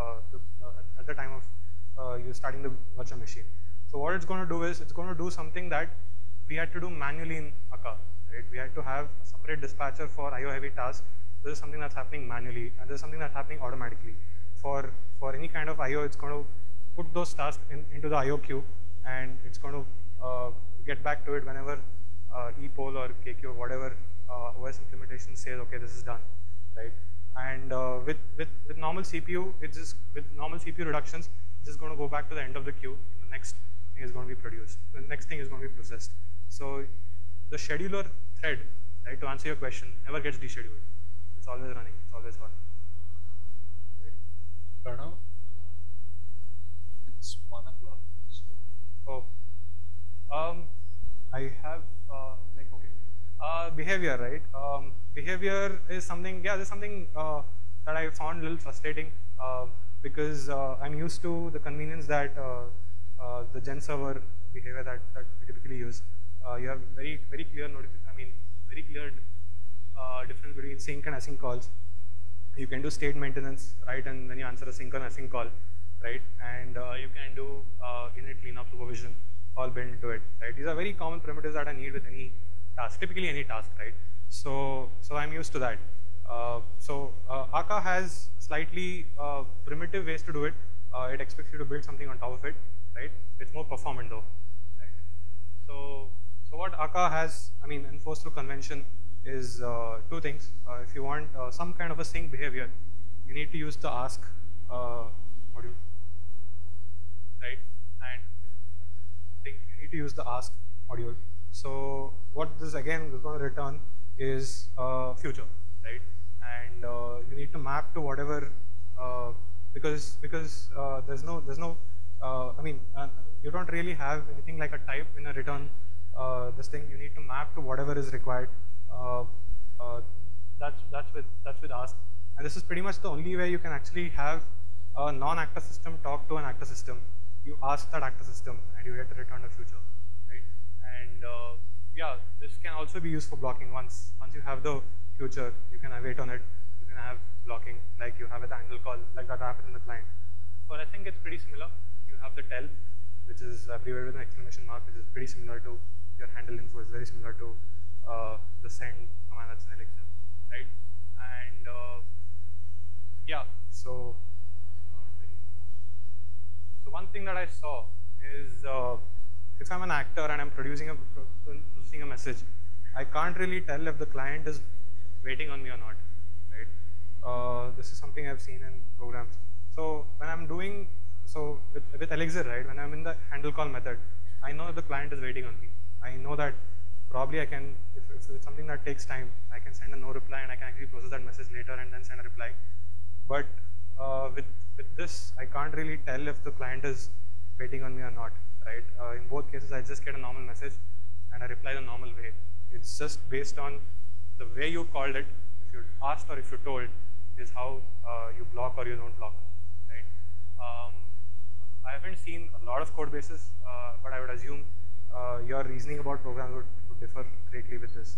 of you starting the virtual machine. So what it's going to do is it's going to do something that we had to do manually in Akka. Right? We had to have a separate dispatcher for I/O heavy tasks. This is something that's happening manually, and this is something that's happening automatically. For any kind of I/O, it's going to put those tasks into the I/O queue, and it's going to get back to it whenever ePOL or KQ or whatever OS implementation says, okay, this is done, right? And with normal CPU, it's just with normal CPU reductions, it's just going to go back to the end of the queue. And the next thing is going to be produced. The next thing is going to be processed. So the scheduler thread, right, to answer your question, never gets descheduled. It's always running. It's always on. Right. Pranav, it's 1 o'clock. So. I have like okay. Behavior, right? Behavior is something. Yeah, there's something that I found a little frustrating because I'm used to the convenience that the gen server behavior that we typically use. You have very clear very clear difference between sync and async calls. You can do state maintenance, right? And then you answer a sync and async call, right? And you can do init cleanup supervision, all built into it, right? These are very common primitives that I need with any task, typically any task, right? So I'm used to that. Akka has slightly primitive ways to do it. It expects you to build something on top of it, right? It's more performant though, right? So what Akka has, enforced through convention is two things. If you want some kind of a sync behavior, you need to use the ask module, right? And you need to use the ask module. So what this again is going to return is future, right? And you need to map to whatever because there's no you don't really have anything like a type in a return this thing. You need to map to whatever is required. That's with ask, and this is pretty much the only way you can actually have a non-actor system talk to an actor system. You ask that actor system and you get to return the future, right? And yeah, this can also be used for blocking. Once you have the future, you can await on it. You can have blocking like you have with the angle call, like that happens in the client. But I think it's pretty similar. You have the tell, which is abbreviated with an exclamation mark, which is pretty similar to your handle info. Is very similar to the send command that's in Elixir, right? And yeah, so one thing that I saw is if I'm an actor and I'm processing a message, I can't really tell if the client is waiting on me or not, right? This is something I've seen in programs. So when I'm doing, with Elixir, right, when I'm in the handle call method, I know if the client is waiting on me. I know that probably I can, if it's something that takes time, I can send a no reply and I can actually process that message later and then send a reply. But with this, I can't really tell if the client is waiting on me or not, right? In both cases, I just get a normal message and I reply the normal way. It's just based on the way you called it. If you asked or if you told, is how you block or you don't block, right? I haven't seen a lot of code bases, but I would assume your reasoning about programs would differ greatly with this.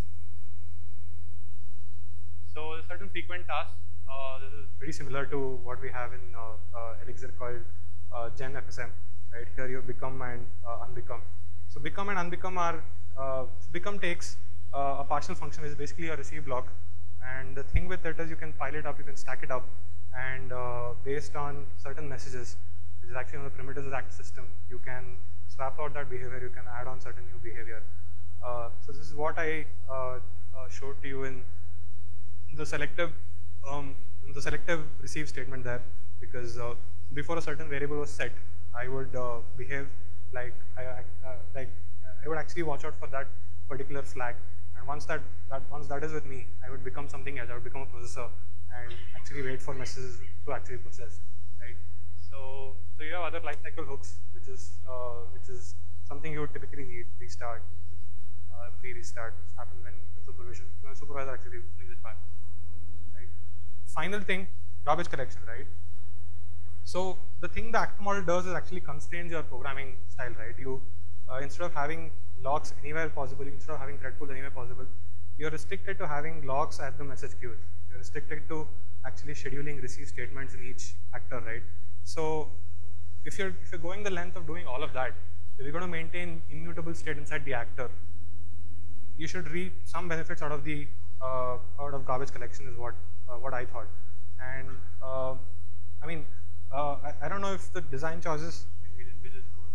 So certain frequent tasks, this is pretty similar to what we have in Elixir called gen FSM, right? Here you become and unbecome. So become and unbecome are, become takes a partial function which is basically a receive block, and the thing with it is you can pile it up, you can stack it up, and based on certain messages, which is actually on the primitives act system, you can swap out that behavior, you can add on certain new behavior. So this is what I showed to you in the selective receive statement there, because before a certain variable was set, I would behave like I would actually watch out for that particular flag, and once that is with me, I would become something else. I would become a processor and actually wait for messages to actually process, right? So you have other lifecycle hooks, which is something you would typically need. Restart, pre-restart, which happens when the supervisor actually brings it back. Right. Final thing, garbage collection, right? So the thing the actor model does is actually constrains your programming style, right? You instead of having locks anywhere possible, instead of having thread pools anywhere possible, you're restricted to having locks at the message queues. You're restricted to actually scheduling receive statements in each actor, right? So if you're going the length of doing all of that, if you're going to maintain immutable state inside the actor, you should reap some benefits out of the garbage collection, is what I thought. And I mean, I don't know if the design choices, we'll just go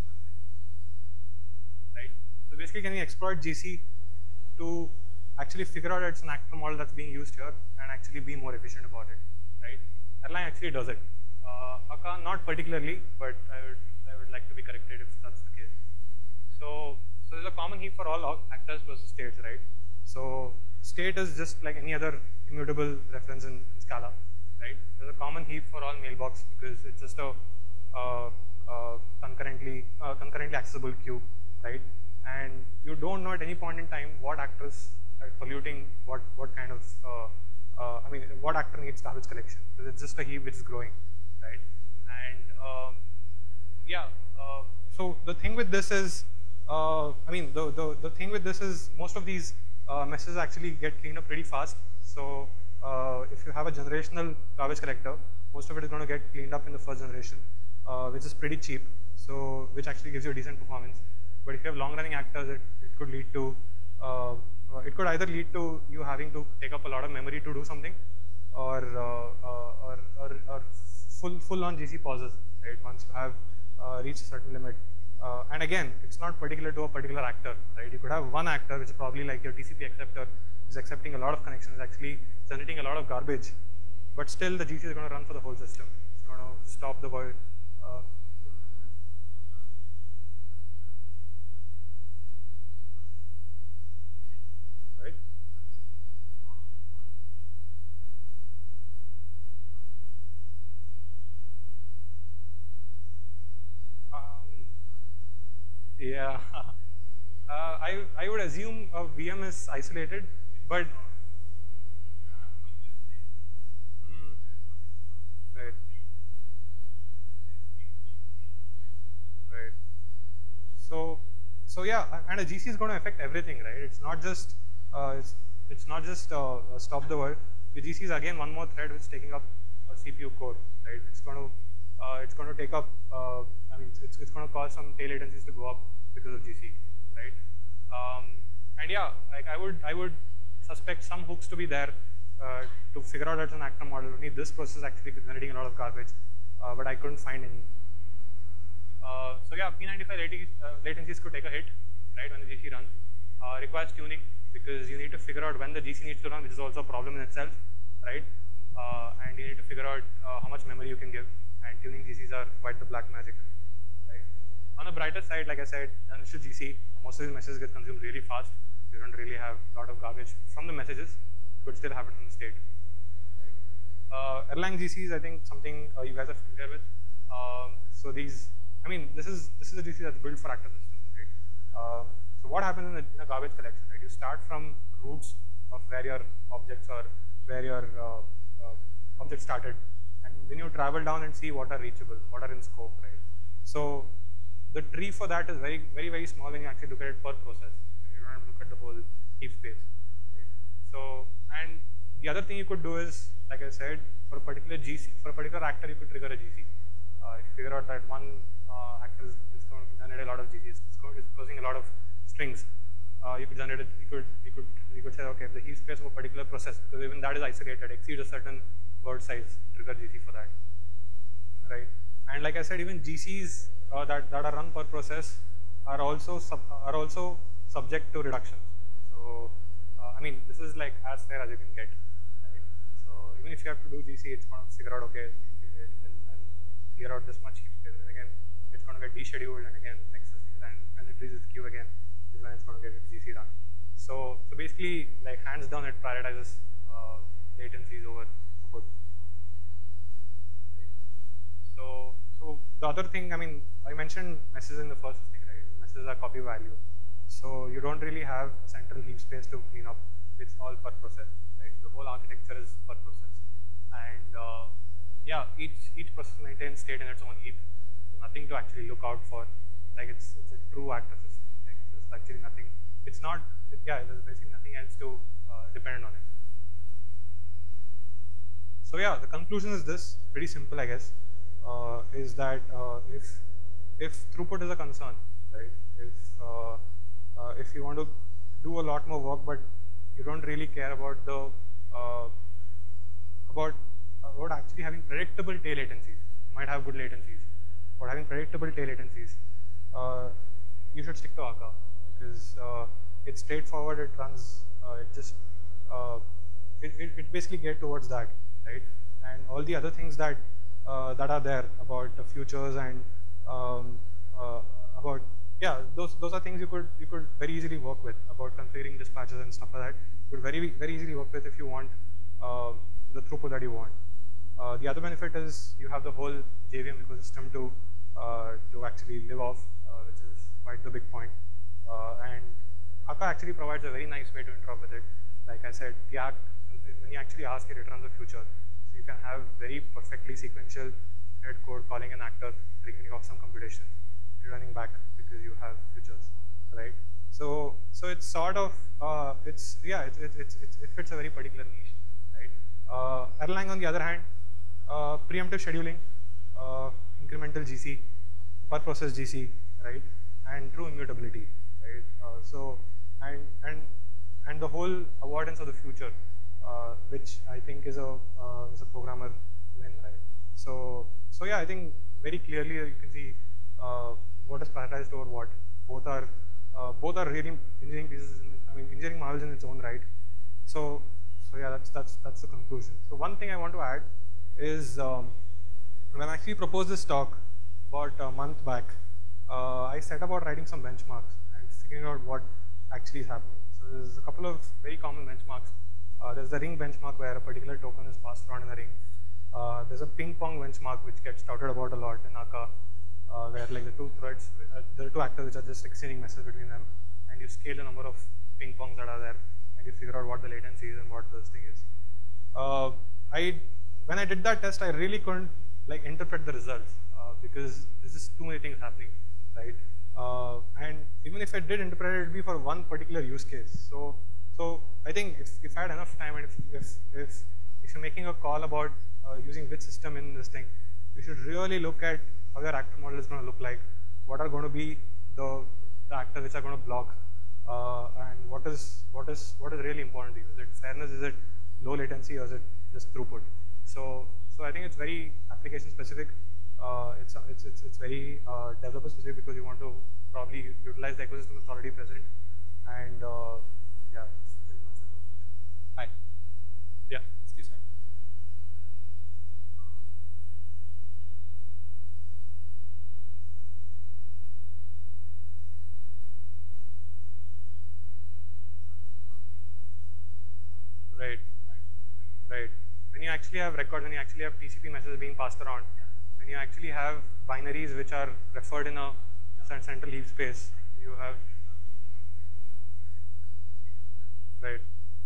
right. So basically, can we exploit GC to actually figure out it's an actor model that's being used here and actually be more efficient about it, right? Erlang actually does it. Akka not particularly, but I would like to be corrected if that's the case. So there's a common heap for all actors versus states, right? So state is just like any other immutable reference in Scala, right? There's a common heap for all mailbox because it's just a concurrently accessible queue, right? And you don't know at any point in time what actors are polluting what kind of I mean what actor needs garbage collection, because it's just a heap which is growing, right? And yeah, so the thing with this is I mean the thing with this is most of these messes actually get cleaned up pretty fast. So if you have a generational garbage collector, most of it is going to get cleaned up in the first generation, which is pretty cheap, so which actually gives you a decent performance. But if you have long-running actors, it could lead to it could either lead to you having to take up a lot of memory to do something, or full-on GC pauses, right? Once you have reached a certain limit. And again, it's not particular to a particular actor, right? You could have one actor which is probably like your TCP acceptor, is accepting a lot of connections, actually generating a lot of garbage, but still the GC is going to run for the whole system. It's going to stop the world. Right? Yeah. I would assume a VM is isolated, but right. Right. So yeah, and a GC is going to affect everything, right? It's not just stop the world. The GC is again one more thread which is taking up a CPU core, right? It's going to take up. I mean, it's going to cause some tail latencies to go up because of GC, right? And yeah, like I would suspect some hooks to be there to figure out it's an actor model. Only this process is actually generating a lot of garbage, but I couldn't find any. So yeah, P95 latencies could take a hit, right, when the GC runs. Requires tuning because you need to figure out when the GC needs to run, which is also a problem in itself, right? And you need to figure out how much memory you can give, and tuning GCs are quite the black magic, right? On the brighter side, like I said, initial GC, most of these messages get consumed really fast. You don't really have a lot of garbage from the messages. You could still have it from the state. Right? Erlang GC is, I think, something you guys are familiar with. So these, I mean, this is a GC that's built for actor systems, right? So what happens in a garbage collection, right? You start from roots of where your objects or where your object started, and then you travel down and see what are reachable, what are in scope, right? So the tree for that is very, very, very small when you actually look at it per process. You don't have to look at the whole heap space. Right? So, and the other thing you could do is, like I said, for a particular GC, for a particular actor, you could trigger a GC. If you figure out that one actor is going to generate a lot of GCs, it's closing a lot of strings. You could generate it. You could say, okay, if the heap space of a particular process, because even that is isolated, exceeds a certain word size, trigger GC for that, right? And like I said, even GCs that are run per process are also subject to reductions. So I mean, this is like as fair as you can get, right? So even if you have to do GC, it's going to figure out, okay, I'll clear out this much heap space, and again it's going to get descheduled, and again next and it reaches the queue again is when it's going to get its GC run. So basically, like hands down, it prioritizes latencies over throughput. So the other thing, I mean, I mentioned messes in the first thing, right? Messes are copy value. So you don't really have a central heap space to clean up. It's all per process, right? The whole architecture is per process. And yeah, each process maintains state in its own heap. Nothing to actually look out for. Like it's a true actor system. actually nothing. It's not. Yeah, there's basically nothing else to depend on it. So yeah, the conclusion is this. Pretty simple, I guess. Is that if throughput is a concern, right? If you want to do a lot more work, but you don't really care about the about actually having predictable tail latencies. You might have good latencies, but having predictable tail latencies, you should stick to Akka because it's straightforward. It runs. It basically get towards that, right? And all the other things that that are there about the futures and about those are things you could very easily work with, about configuring dispatches and stuff like that. You could very easily work with if you want the throughput that you want. The other benefit is you have the whole JVM ecosystem to actually live off, which is quite the big point. And Akka actually provides a very nice way to interop with it. Like I said, when you actually ask it, it runs a future. So you can have very perfectly sequential head code calling an actor, triggering off some computation, running back because you have futures, right? So it's sort of it fits a very particular niche, right? Erlang on the other hand, preemptive scheduling, incremental GC, per process GC, right, and true immutability, right? And the whole avoidance of the future, which I think is a programmer win, right? So yeah, I think very clearly you can see what is prioritized over what. Both are really engineering pieces. Engineering marvels in its own right. So yeah, that's the conclusion. So one thing I want to add is when I actually proposed this talk about a month back, I set about writing some benchmarks and figuring out what actually is happening. So there's a couple of very common benchmarks. There's the ring benchmark where a particular token is passed around in the ring. There's a ping pong benchmark which gets touted about a lot in Akka, where like the two threads, there are two actors which are just exchanging messages between them, and you scale the number of ping pongs that are there, and you figure out what the latency is and what this thing is. When I did that test, I really couldn't like interpret the results because there's just too many things happening, right? And even if I did interpret it, it'd be for one particular use case. So I think if I had enough time, and if you're making a call about using which system in this thing, you should really look at how your actor model is going to look like, what are going to be the actors which are going to block, and what is really important to you. Is it fairness? Is it low latency, or is it just throughput? So I think it's very application specific. It's very developer specific because you want to probably utilize the ecosystem that's already present, and yeah, it's pretty much it. Hi. Yeah. Excuse me. Right. When you actually have records, when you actually have TCP messages being passed around, when you actually have binaries which are referred in a central heap space, you have right.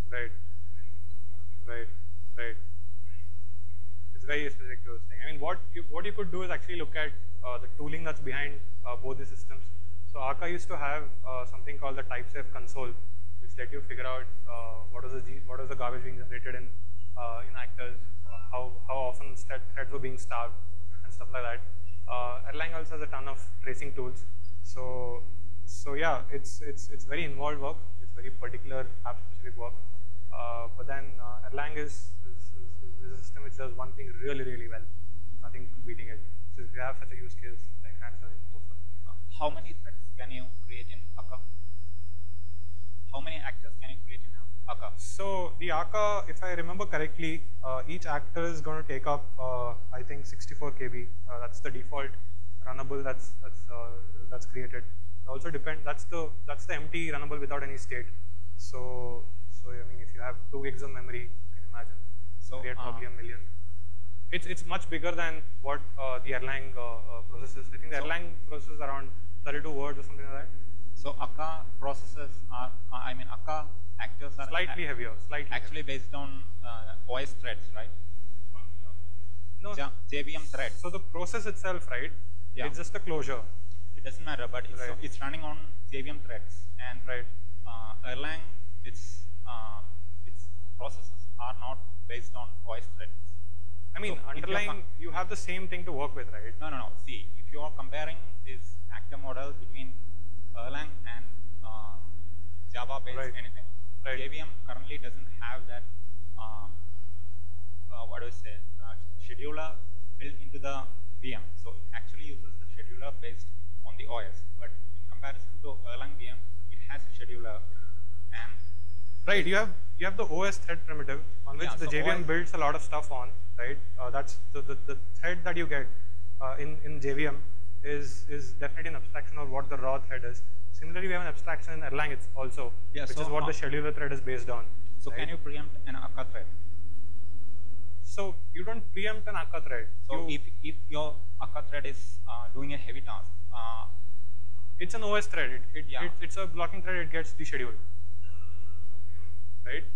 It's very specific to this thing. I mean, what you could do is actually look at the tooling that's behind both the systems. So Akka used to have something called the type-safe console, which let you figure out what is the garbage being generated in actors, how often threads were being starved and stuff like that. Erlang also has a ton of tracing tools. So yeah, it's very involved work. It's very particular app specific work. But then Erlang is a system which does one thing really well. Nothing beating it. So if you have such a use case, like hands down, you can go for it. How many threads can you create in Akka? How many actors can you create in Akka? So the Akka, if I remember correctly, each actor is going to take up I think 64 KB. That's the default runnable that's created. It also depends. That's the empty runnable without any state. So I mean, if you have 2 gigs of memory, you can imagine. So create probably a million. It's much bigger than what the Erlang processes. I think the Erlang processes around 32 words or something like that. So Akka processes are, Akka actors are slightly heavier. Actually based on OS threads, right? No. JVM threads. So the process itself, right? Yeah. It's just a closure. It doesn't matter, but it's running on JVM threads, and Erlang, its processes are not based on OS threads. I mean, So underlying, you have the same thing to work with, right? No. See, if you are comparing this actor model between Erlang and Java-based anything, JVM currently doesn't have that. What do I say? Scheduler built into the VM. So it actually uses the scheduler based on the OS. But in comparison to Erlang VM, it has a scheduler. And right, you have the OS thread primitive on which the JVM builds a lot of stuff on, right? That's the thread that you get in JVM is definitely an abstraction of what the raw thread is. Similarly, we have an abstraction in Erlang also, which is what the scheduler thread is based on. So can you preempt an Akka thread? So you don't preempt an Akka thread. So if your Akka thread is doing a heavy task, it's an OS thread. It's a blocking thread. It gets descheduled, right?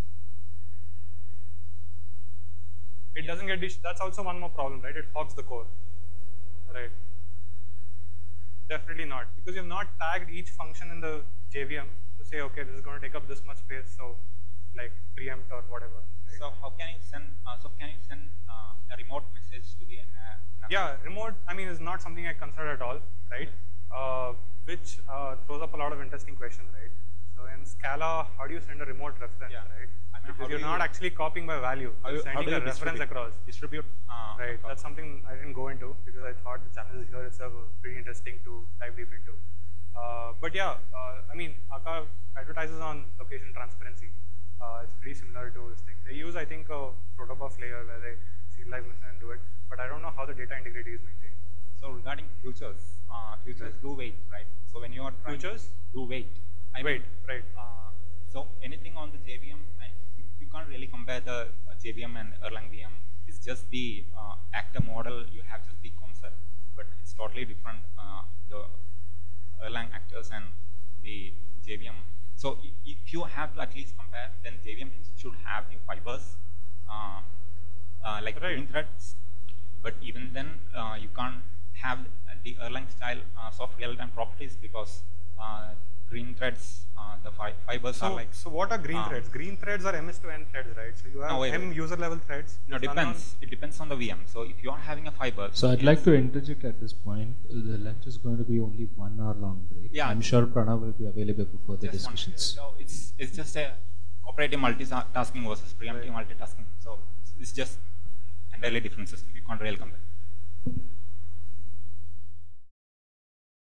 It doesn't get that's also one more problem, right? It fogs the core, right? Definitely not, because you have not tagged each function in the JVM to say, okay, this is going to take up this much space, so like preempt or whatever. Right? So how can you send? A remote message to the? Yeah, remote. I mean, is not something I consider at all, right? Which throws up a lot of interesting questions, right? So in Scala, how do you send a remote reference, right? Because you're not actually copying by value. You're sending a reference across. Distribute. Right. That's something I didn't go into because I thought the challenges here itself were pretty interesting to dive deep into. But yeah, I mean, Akka advertises on location transparency. It's pretty similar to this thing. They use, I think, a protobuf layer where they serialize mission and do it. But I don't know how the data integrity is maintained. So regarding futures, futures do wait, right? So when you are trying futures do wait. Right. So anything on the JVM, you can't really compare the JVM and Erlang VM. It's just the actor model. You have just the concept, but it's totally different. The Erlang actors and the JVM. So if you have to at least compare, then JVM should have the fibers like green threads. But even then, you can't have the Erlang style soft real-time properties because green threads, the fibers are like. So what are green threads? Green threads are MS to N threads, right? So you have M user level threads. No, depends. It depends on the VM. So if you are having a fiber. So I'd like to interject at this point. The lunch is going to be only 1 hour long break. Yeah. I'm sure Pranav will be available for further discussions. So it's just a operative multitasking versus preemptive multitasking. So it's just entirely different system. You can't really compare.